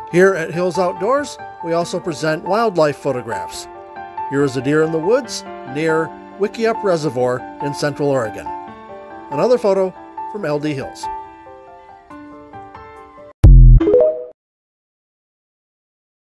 Here at Hills Outdoors, we also present wildlife photographs. Here is a deer in the woods near Wickiup Reservoir in Central Oregon. Another photo from LD Hills.